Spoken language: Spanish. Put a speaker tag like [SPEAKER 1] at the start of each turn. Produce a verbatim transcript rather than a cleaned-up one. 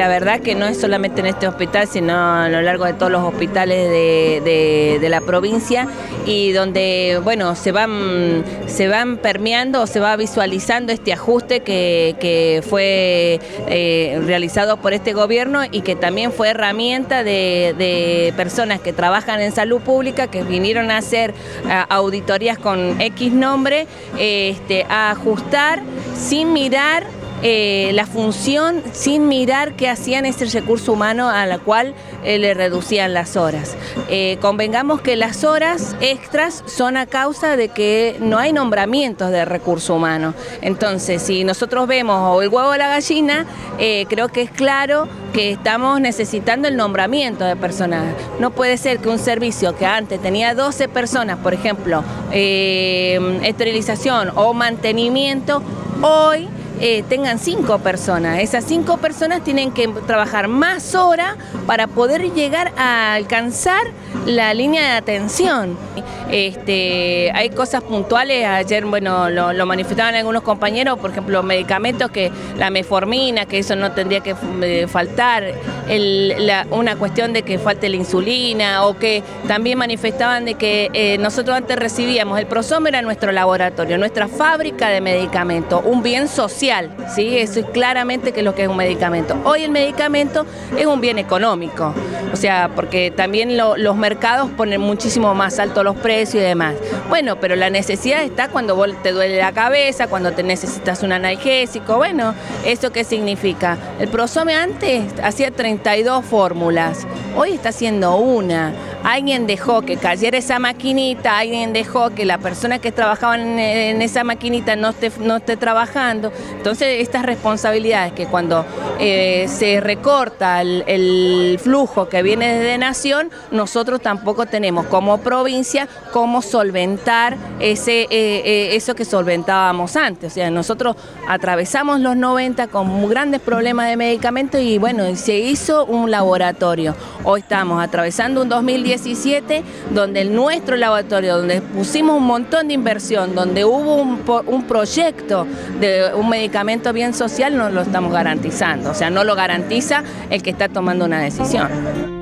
[SPEAKER 1] la verdad que no es solamente en este hospital, sino a lo largo de todos los hospitales de, de, de la provincia, y donde, bueno, se van, se van permeando o se va visualizando este ajuste que, que fue eh, realizado por este gobierno y que también fue herramienta de, de personas que trabajan en salud pública, que vinieron a hacer a, auditorías con X nombre, eh, este, a ajustar sin mirar Eh, la función, sin mirar qué hacían ese recurso humano a la cual eh, le reducían las horas. Eh, convengamos que las horas extras son a causa de que no hay nombramientos de recurso humano. Entonces, si nosotros vemos o el huevo o la gallina, eh, creo que es claro que estamos necesitando el nombramiento de personal. No puede ser que un servicio que antes tenía doce personas, por ejemplo, eh, esterilización o mantenimiento, hoy Eh, tengan cinco personas. Esas cinco personas tienen que trabajar más horas para poder llegar a alcanzar la línea de atención. Este, hay cosas puntuales, ayer bueno lo, lo manifestaban algunos compañeros, por ejemplo medicamentos, que la metformina, que eso no tendría que eh, faltar, el, la, una cuestión de que falte la insulina, o que también manifestaban de que eh, nosotros antes recibíamos, el Prosom era nuestro laboratorio, nuestra fábrica de medicamentos, un bien social, ¿sí? Eso es claramente que es lo que es un medicamento. Hoy el medicamento es un bien económico, o sea, porque también lo, los mercados ponen muchísimo más alto los precios y demás. Bueno, pero la necesidad está cuando vos te duele la cabeza, cuando te necesitas un analgésico. Bueno, ¿eso qué significa? El Prosome antes hacía treinta y dos fórmulas, hoy está haciendo una. Alguien dejó que cayera esa maquinita, alguien dejó que la persona que trabajaba en, en esa maquinita no esté, no esté trabajando. Entonces, estas responsabilidades que cuando eh, se recorta el, el flujo que viene desde Nación, nosotros tampoco tenemos como provincia cómo solventar ese, eh, eh, eso que solventábamos antes. O sea, nosotros atravesamos los noventa con grandes problemas de medicamentos y bueno, se hizo un laboratorio. Hoy estamos atravesando un dos mil diecisiete donde el nuestro laboratorio, donde pusimos un montón de inversión, donde hubo un, un proyecto de un medicamento bien social, no lo estamos garantizando. O sea, no lo garantiza el que está tomando una decisión.